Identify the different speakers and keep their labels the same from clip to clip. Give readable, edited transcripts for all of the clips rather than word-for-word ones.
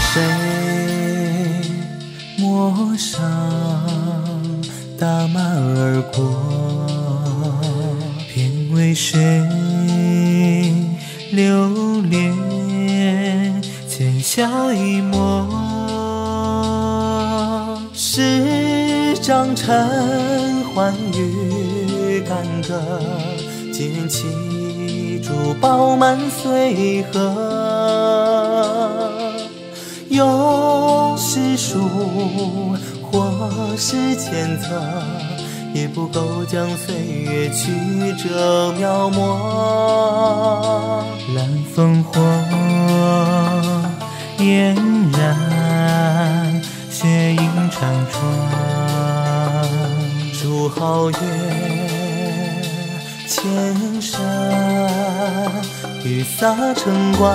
Speaker 1: 谁陌上大马而过，偏为谁留恋浅笑一抹。是张尘寰与干戈，剑气珠饱满岁河。又是数或是千册，也不够将岁月曲折描摹。蓝烽火嫣然，血影长窗，筑皓月千山，雨洒城关。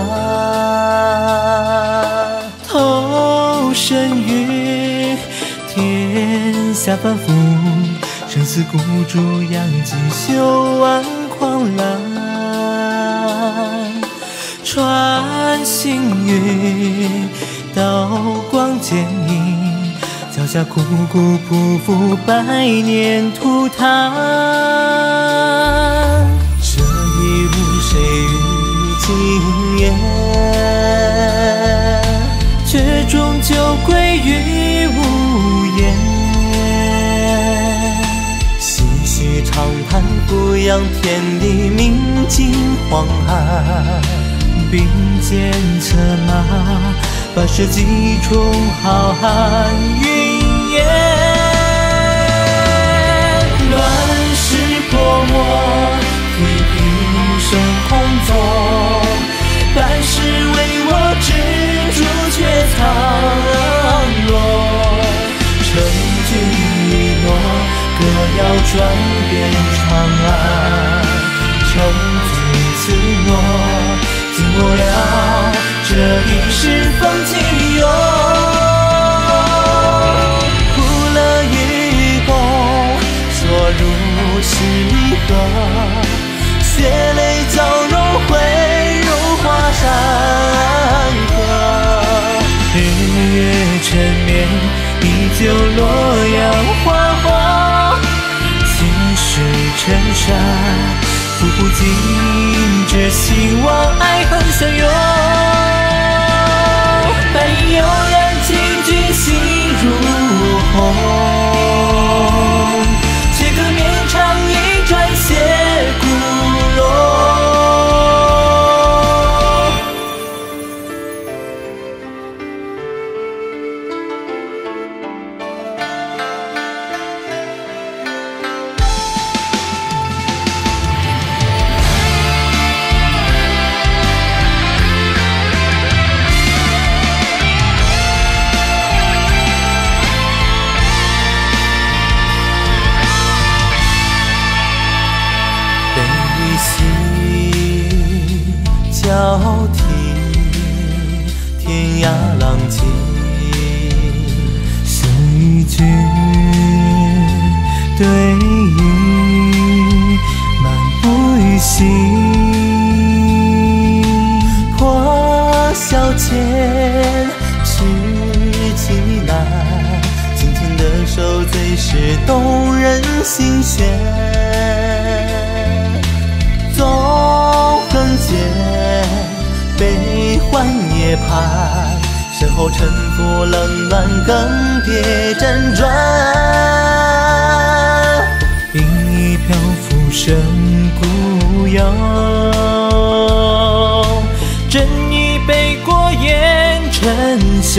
Speaker 1: 投身于天下凡夫，生死孤注，扬起袖挽狂澜。穿行于刀光剑影，脚下枯骨匍匐，百年涂炭。这一物谁与今夜，却终究归于无言。唏嘘长叹，俯仰天地，明镜黄寒。并肩策马，把世纪中浩瀚云烟。乱世泼墨，提平生空纵，半世为我执着却苍落。成君一诺，歌谣转遍长安。成君此诺，尽我了这一世风起涌。哭了与共，说如是离合，血泪交融汇入华山河。日月沉眠，依旧洛阳花火，心事沉沙，付不尽，只希望爱恨相拥。白衣悠然，请君心如虹，且可绵长一转谢古龙。交替天涯浪迹，是与君对饮，漫步于心。破晓前痴情难，轻轻的手最是动人心弦。纵横间悲欢涅槃，身后沉浮冷暖更迭辗转。饮一瓢浮生故友，斟一杯过眼尘嚣。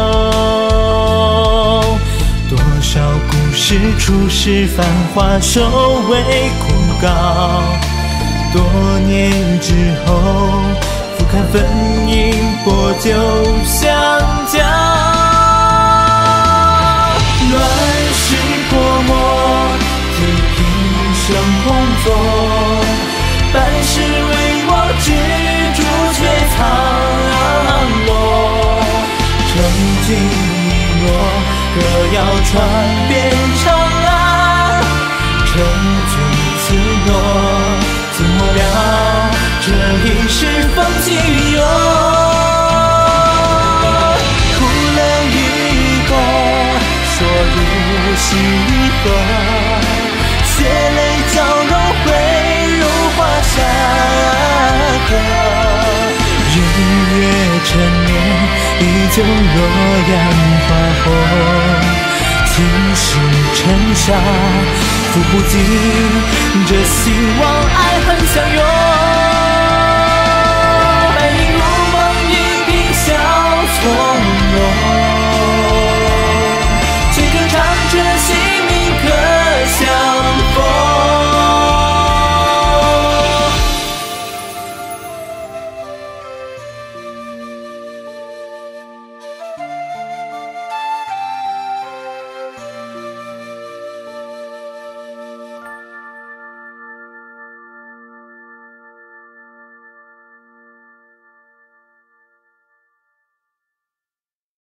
Speaker 1: 多少故事初始繁华，收尾枯槁。多年之后，俯瞰分影，薄酒相交。乱世泼墨，提平生空纵，半世为我执着却苍落。成君一诺，歌谣传遍长安。成君此诺，尽我了这一世风起涌。 河，血泪交融汇入华山河。日月陈年，依旧若阳花红。情是尘沙，抚不尽这希望，爱恨相拥。